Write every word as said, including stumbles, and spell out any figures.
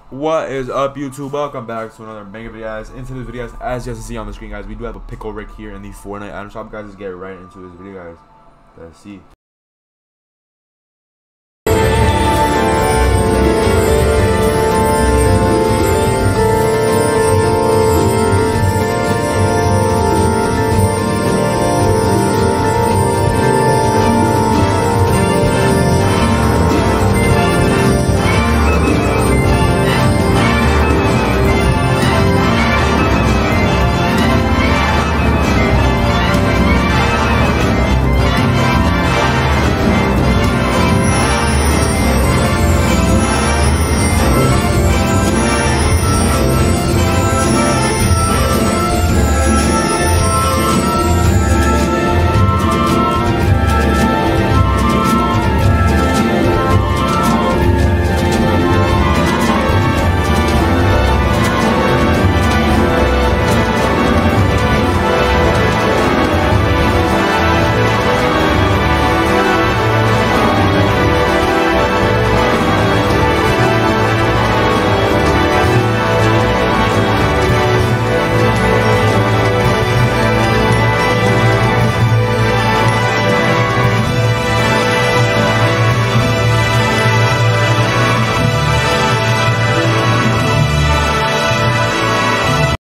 What is up, YouTube? Welcome back to another mega video, guys. Into this video, guys, as you guys can see on the screen, guys, we do have a pickle rig here in the Fortnite item shop, guys. Let's get right into this video, guys. Let's see.